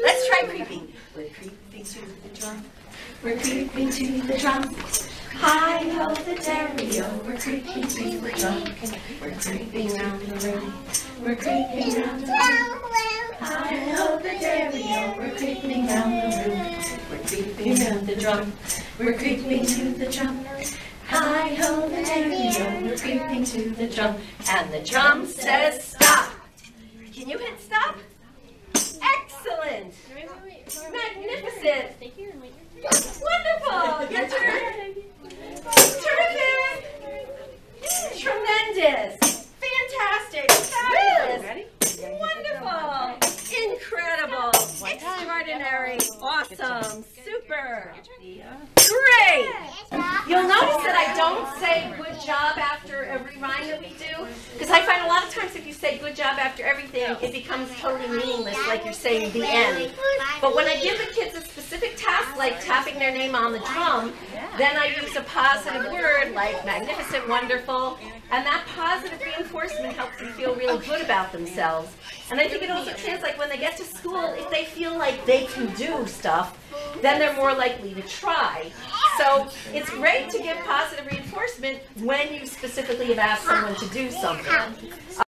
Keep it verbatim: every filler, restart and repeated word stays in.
Let's try creeping. We're creeping to the drum. We're creeping to the drum. Hi-ho the derry-o, we're creeping to the drum. We're creeping round the room. We're creeping round the room. Hi-ho the derry-o, we're creeping round the room. We're creeping round the drum. We're creeping to the drum. Hi-ho the derry-o, we're creeping to the drum. And the drum says stop. Can you hit stop? Excellent. Magnificent. Wonderful. Your turn. Terrific. Tremendous. Fantastic. Fabulous. Wonderful. Incredible. Extraordinary. Awesome. Super. Great. You'll notice that I don't say good job after every rhyme that we do, because I find a lot of times if you say good job after everything, it becomes totally meaningless, like you're saying the end. But when I give the kids a specific task, like tapping their name on the drum, then I use a positive word like magnificent, wonderful, and that positive reinforcement helps them feel really good about themselves. And I think it also translates, like when they get to school, if they feel like they can do stuff, then they're more likely to try. So it's great to give positive reinforcement when you specifically have asked someone to do something.